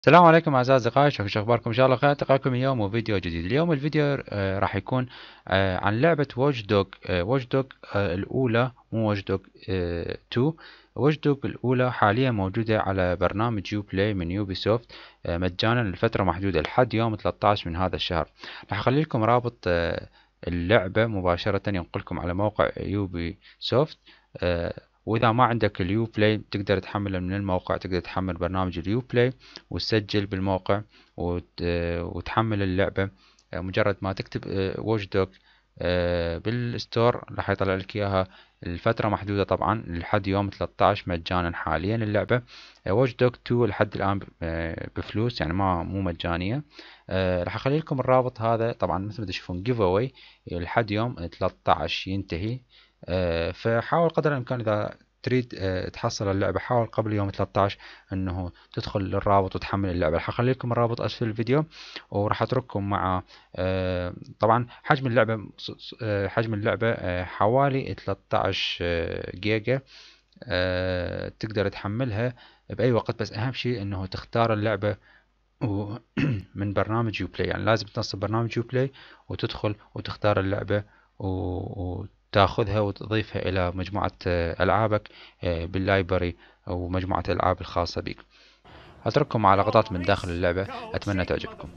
السلام عليكم اعزائي الاصدقاء، شو اخباركم؟ ان شاء الله خير. التقاكم اليوم وفيديو جديد. اليوم الفيديو راح يكون عن لعبة واتش دوج. واتش دوج الاولى، مو واتش دوج 2. واتش دوج الاولى حاليا موجودة على برنامج يو بلاي من يوبي سوفت مجانا لفترة محدودة لحد يوم 13 من هذا الشهر. راح اخلي لكم رابط اللعبة مباشرة ينقلكم على موقع يوبي سوفت. واذا ما عندك اليو بلاي تقدر تحمله من الموقع، تقدر تحمل برنامج اليو بلاي وتسجل بالموقع وتحمل اللعبة. مجرد ما تكتب واتش دوج بالستور راح يطلع لك اياها الفترة محدودة طبعا لحد يوم 13 مجانا. حاليا اللعبة واتش دوج 2 لحد الآن بفلوس، يعني ما مو مجانية. راح اخلي لكم الرابط هذا طبعا مثل ما تشوفون جيف اواي لحد يوم 13 ينتهي. فحاول قدر الامكان اذا تريد تحصل اللعبة حاول قبل يوم 13 انه تدخل للرابط وتحمل اللعبة. راح اخلي لكم الرابط اسفل الفيديو، وراح اترككم مع طبعا حجم اللعبة حوالي 13 جيجا. تقدر تحملها بأي وقت، بس أهم شيء إنه تختار اللعبة من برنامج يو بلاي. يعني لازم تنصب برنامج يو بلاي وتدخل وتختار اللعبة وتاخذها وتضيفها إلى مجموعة ألعابك باللايبرري أو مجموعة الألعاب الخاصة بك. أترككم مع لقطات من داخل اللعبة، أتمنى تعجبكم.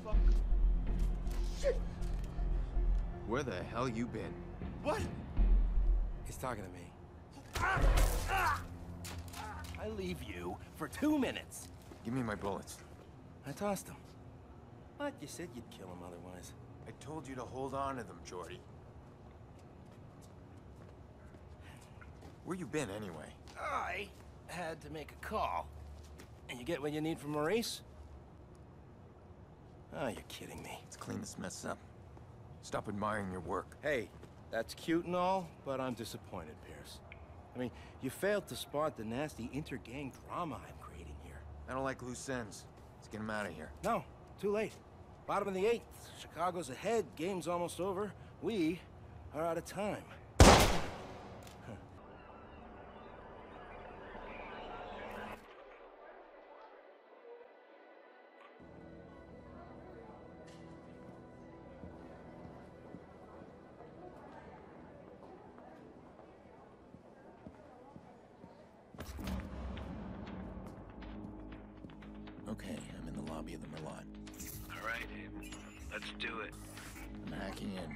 Where the hell you been? What? He's talking to me. I leave you for 2 minutes. Give me my bullets. I tossed them. But you said you'd kill him otherwise. I told you to hold on to them, Jordy. Where you been anyway? I had to make a call. And you get what you need from Maurice? Oh, you're kidding me. Let's clean this mess up. Stop admiring your work. Hey, that's cute and all, but I'm disappointed, Pierce. I mean, you failed to spot the nasty inter-gang drama I'm creating here. I don't like loose ends. Let's get him out of here. No, too late. Bottom of the 8th. Chicago's ahead. Game's almost over. We are out of time. Okay, I'm in the lobby of the Merlot. All right, let's do it. I'm hacking in.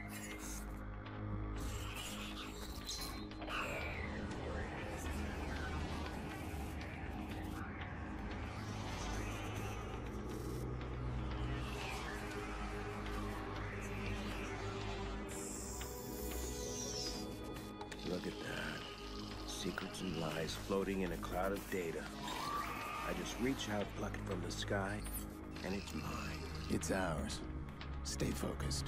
Look at that. Secrets and lies floating in a cloud of data. I just reach out, pluck it from the sky, and it's mine. It's ours. Stay focused.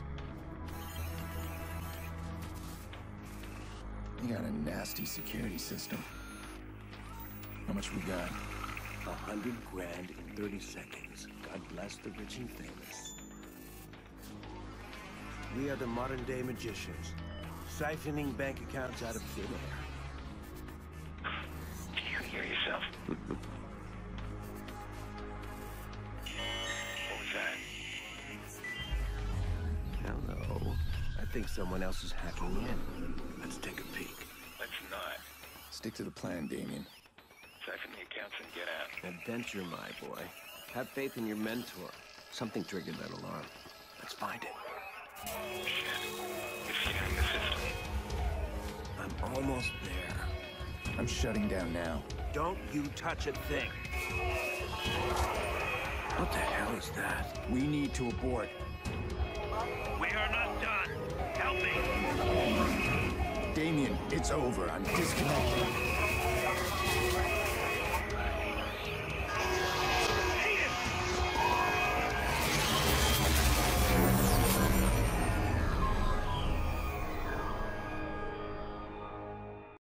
You got a nasty security system. How much we got? 100 grand in 30 seconds. God bless the rich and famous. We are the modern-day magicians, siphoning bank accounts out of thin air. Can you hear yourself? What was that? Hello. I think someone else is hacking in. Let's take a peek. Let's not. Stick to the plan, Damien. Siphon the accounts and get out. Adventure, my boy. Have faith in your mentor. Something triggered that alarm. Let's find it. Shit. It's scanning the system. I'm almost there. I'm shutting down now. Don't you touch a thing. What the hell is that? We need to abort. We are not done. Help me. Damien, it's over. I'm disconnected.